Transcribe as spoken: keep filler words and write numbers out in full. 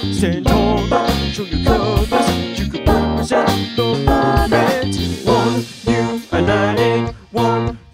Stand tall, show your colors. You could represent the movement. One, you and nine, eight, one.